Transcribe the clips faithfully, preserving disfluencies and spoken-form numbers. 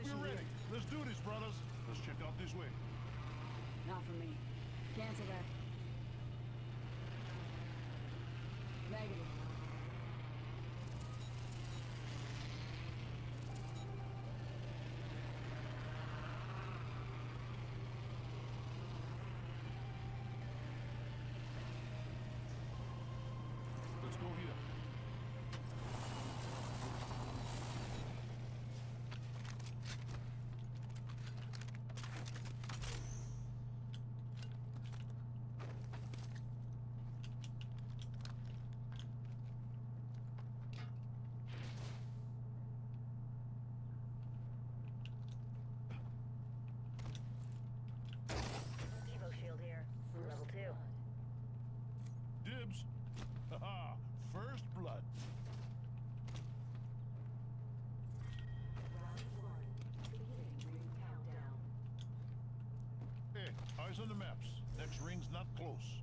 we're ready. Let's do this, brothers. Let's check out this way. Not for me. Cancel that. Negative. Let's go here. Evo shield here. Level two. Dibs. Haha. First blood. Hey, eyes on the maps. Next ring's not close.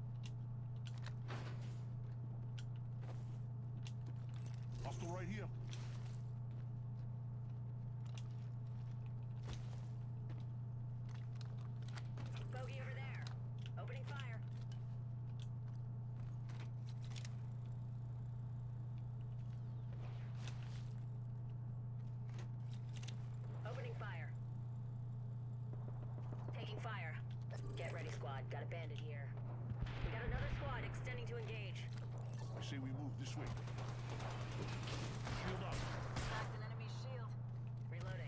Hostile right here. Bogey over there. Opening fire. Opening fire. Taking fire. Get ready, squad. Got a bandit here. We got another squad extending to engage. I say we move this way. Shield up. Cracked an enemy shield. Reloading.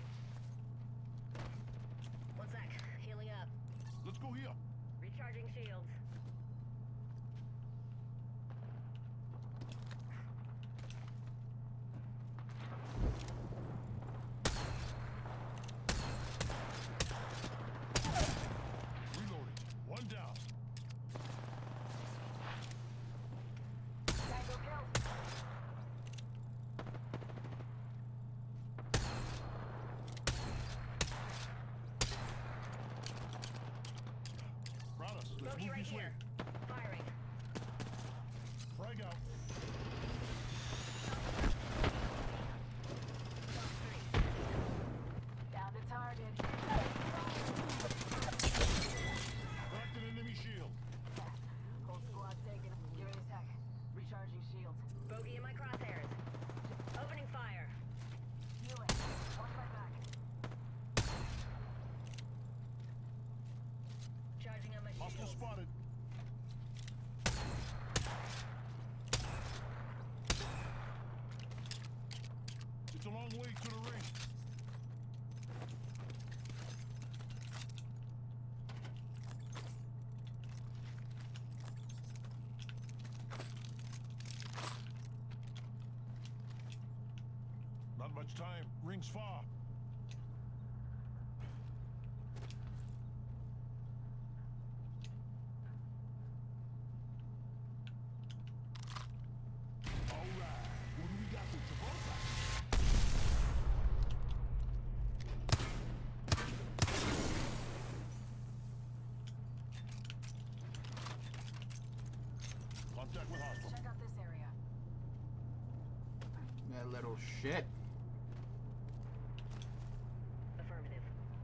One sec. Healing up. Let's go here. Recharging shields. Reloading. One down. Tango killed. Brothers, let's Bogey move right this way. here. Firing. Frag out. Down to target. Cracked an enemy shield. Whole squad taken. Give it a sec. Recharging shields. Bogey in my crosshairs. Opening fire. Healing. Watch my back. Charging on my Hostile shields. spotted. It's a long way to the ring. Not much time. Ring's far. All right. What do we got for Travolta? Contact with hostile. Check out this area. That little shit. Affirmative.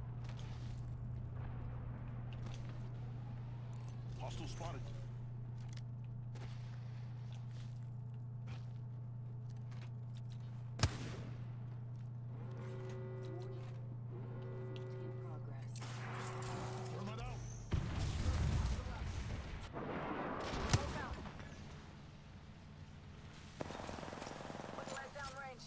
Hostile spotted. In progress. Thermite out. Look out. Looking like downrange.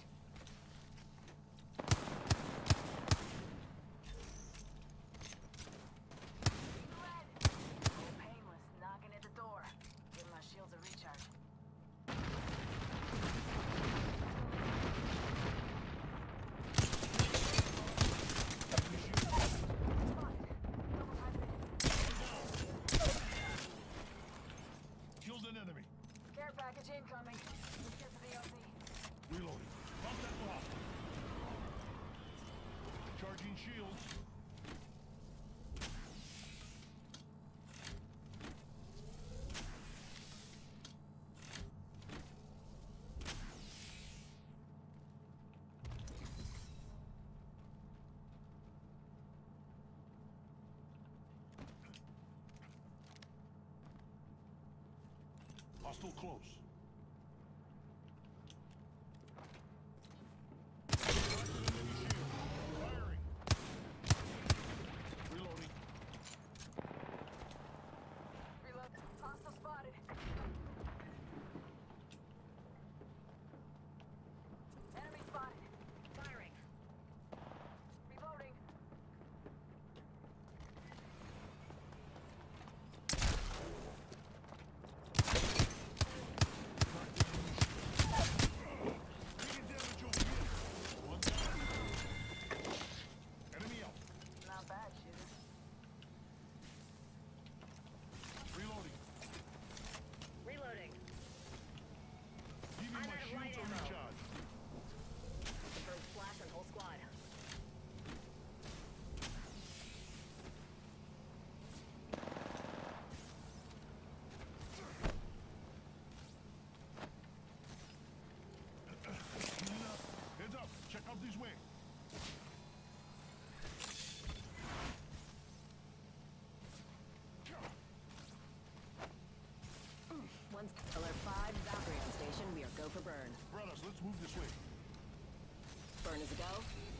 Red. Oh, painless. Knocking at the door. Give my shields a recharge. Spotted. Double time hit. Killed an enemy. Care package incoming. Let's get to the O C. Reloading. Contact with hostile. Charging shields. Hostile close. Firing. Reloading. Reload. Hostile spotted. Enemy spotted. Firing. Reloading. Taking damage over here. One down. Enemy out. Not bad, shooter. Reloading. Reloading. Give me I'm my out of shield light to ammo. recharge. Confirmed flash on whole squad. Healing up. Heads up. Check out this way. Once alert five, Valkyrie on station. We are go for burn. Brothers, let's move this way. Burn is a go.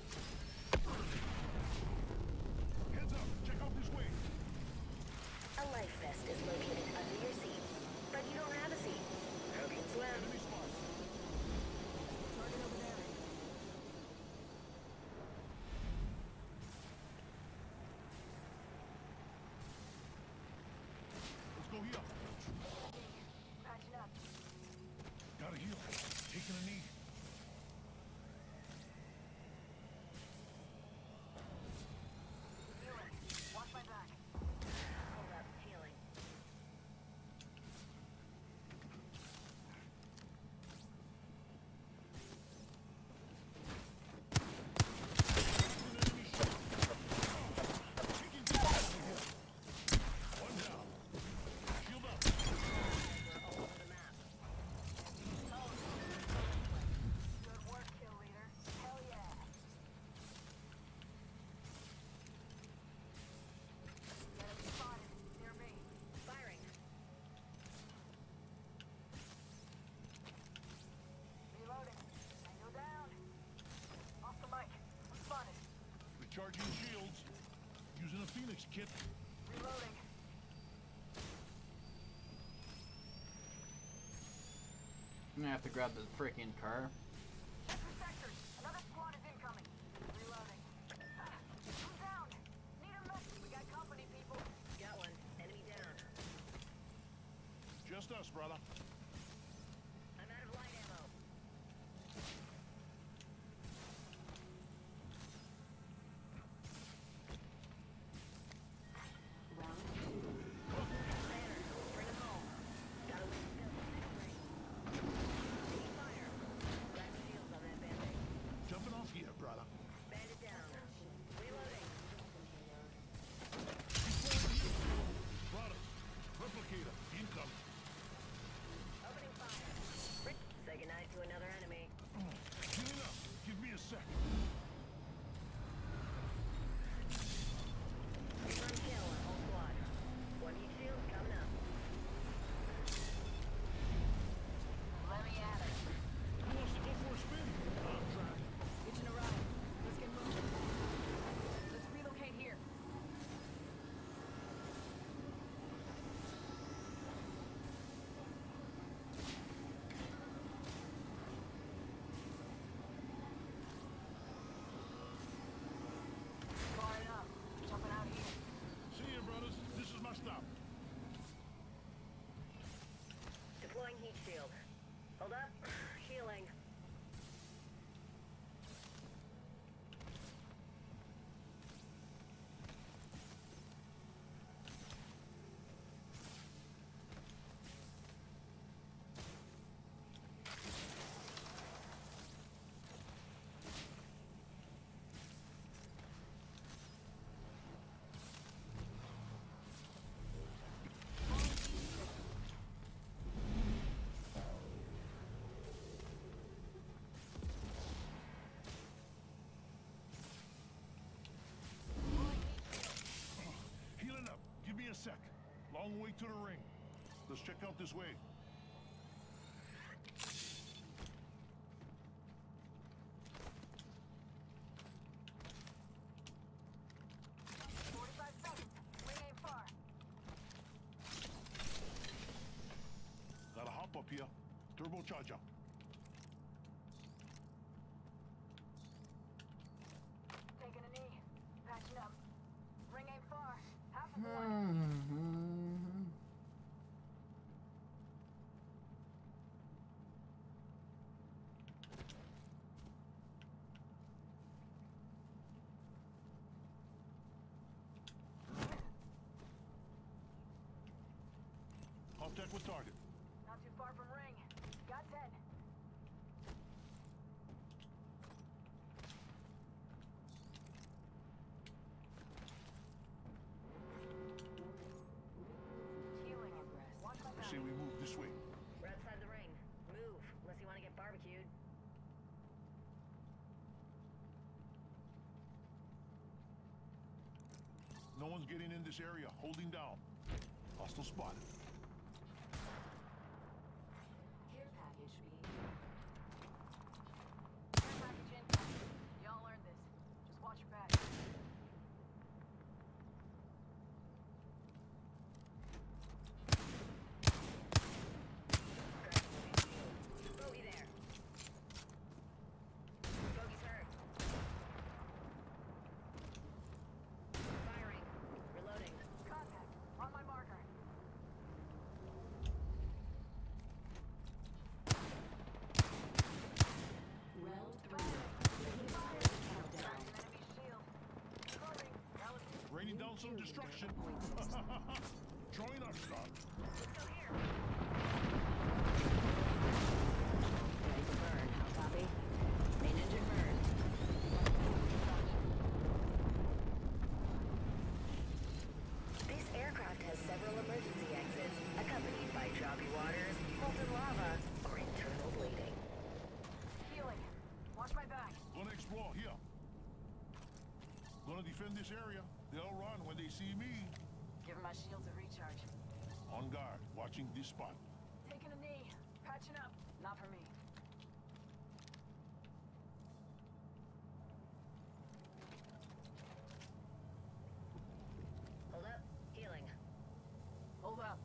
Heads up. Check out this way. A life vest is located under your seat, but you don't have a seat. Who can swim? Enemy spot. Target over there. Let's go here. Patching up. Gotta heal. Taking a knee. Healing. Watch my back. Hold up, healing. Enemy shot. Taking damage over here. One down. Shield up. We're all over the map. Good work, kill leader. Hell yeah. Enemy spotted. Near me. Firing. Reloading. Tango down. Off the mic. I'm spotted. Recharging shields. Using a Phoenix kit. Reloading. I'm gonna have to grab the freaking car. Check the sectors. Another squad is incoming. Reloading. Ah, who's down? Need a mess. We got company, people. Got one. Enemy down. Just us, brother. I'm out of light ammo. Round Banner, bring him home. Gotta win the ring. Taking fire. Grab shields on that bandit. Jumping off here, brother. Bandit down. Reloading. Brother. Replicator. Incoming. Opening fire. Rick, say goodnight to another enemy. Healing up. Give me a sec. Confirmed kill on whole squad. One heat shield coming up. Let me at it. Who wants to go for a spin? I'm trying. Hitching a ride. Let's get moving. Let's relocate here. Far enough. Jumping out here. See you, brothers. This is my stop. Deploying heat shield. Hold up. Healing. Healing up. Give me a sec. Long way to the ring. Let's check out this way. charger. Taking a knee. Patching up. Ring ain't far. Half a point. Mhm. Contact with target. Not too far from ring. Got ten. Healing. Watch my I back. say we move this way. We're outside the ring. Move, unless you want to get barbecued. No one's getting in this area. Holding down. Hostile spotted. Care package being... Care package incoming. Y'all earned this. Just watch your back. Bogey there. Bogey's hurt. Firing. Reloading. Contact. On my marker. Round three. Countdown. Enemy shield. Reloading. That was Raining down some destruction. Throwing our star. Let's go here. Ready for burn. How copy? Main engine burn. This aircraft has several emergency exits, accompanied by choppy waters, molten lava, or internal bleeding. healing. Watch my back. Gonna explore here. Gonna defend this area. They'll run when they see me. Giving my shields a recharge. On guard, watching this spot. Taking a knee. Patching up. Not for me. Hold up. Healing. Hold up.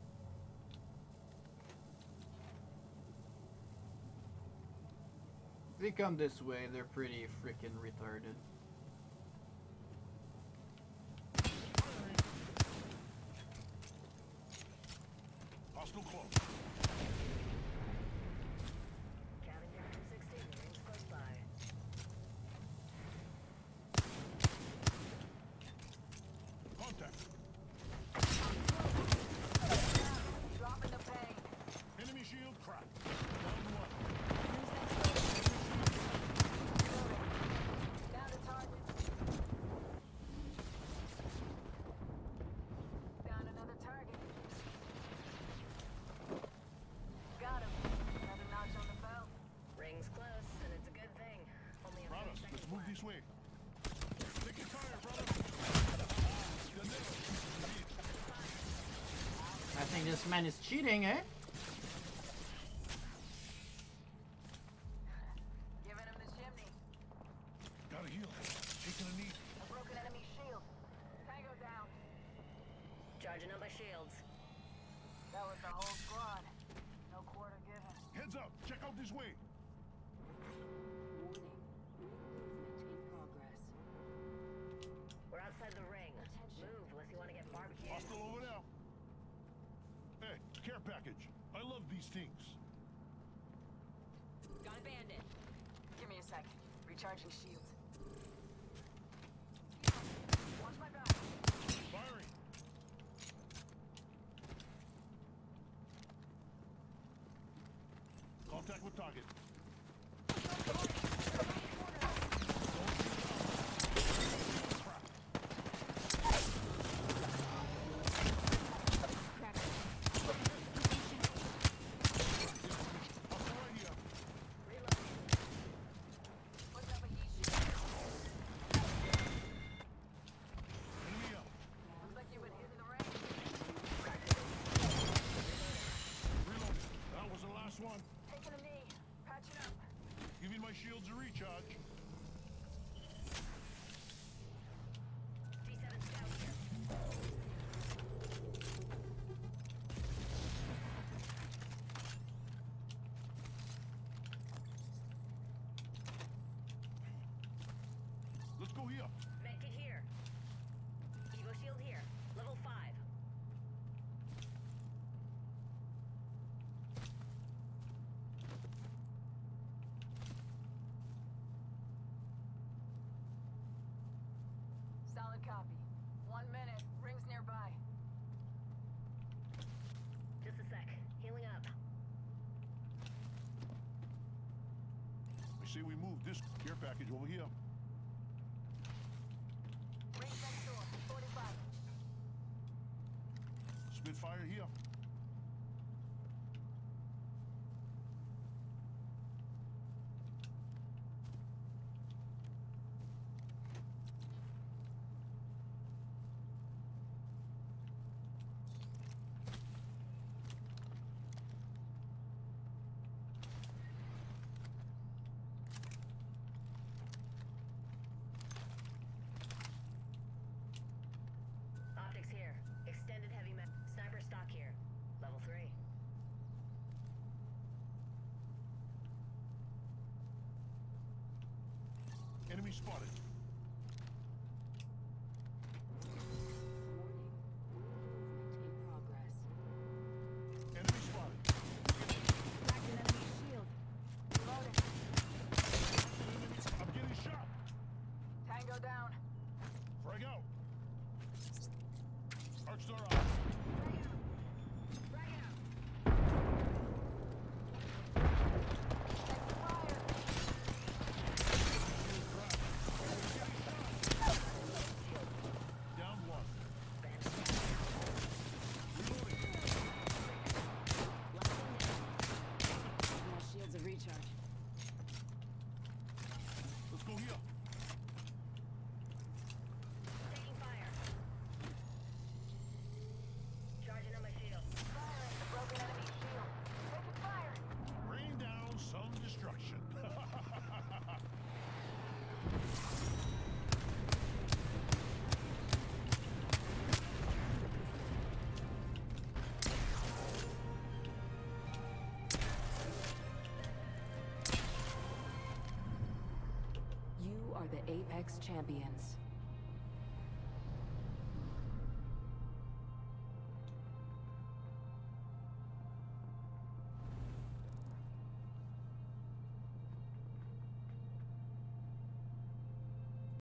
If they come this way, they're pretty freaking retarded. Hostile close. Cavender two sixty, rings close by. Contact. Dropping the pain. Enemy shield cracked. Down one. Down to target. Down another target. Got him. Another notch on the belt. Rings close, and it's a good thing. Only a few Brothers, seconds let's move left. this way. Take it fire, brother. The nail. I think this man is cheating, eh? Giving him the chimney. Gotta heal. Taking a knee. A broken enemy shield. Tango down. Charging up my shields. That was the whole squad. No quarter given. Heads up. Check out this way. Warning. Movement in progress. We're outside the ring. Move, unless you want to get barbecued. Hostile over there. Hey, care package. I love these things. Got a bandit. Give me a sec. Recharging shields. Watch my back. Firing. Contact with target. Hostile right here. What's up, a heat shield? Enemy up. Looks like you've been hitting the range. Reloading. That was the last one. Taking a knee. go here. Medkit here. Evo shield here. Level five. Solid copy. One minute. Rings nearby. Just a sec. Healing up. I say we move this care package over here. Rings next door. forty-five. Spitfire here. Optics here. Extended heavy med. Sniper stock here. Level three. Enemy spotted. Maintain progress. Enemy spotted. Cracked an enemy shield. Reloading. I'm getting shot. Tango down. Frag out. Arcstar out. Frag out. Check the fire. Down one. Reloading. All shields of recharge. Let's go here. Taking fire. Charging on my shield. Fire at the broken enemy shield. Taking fire. Rain down some destruction. You are the Apex champions.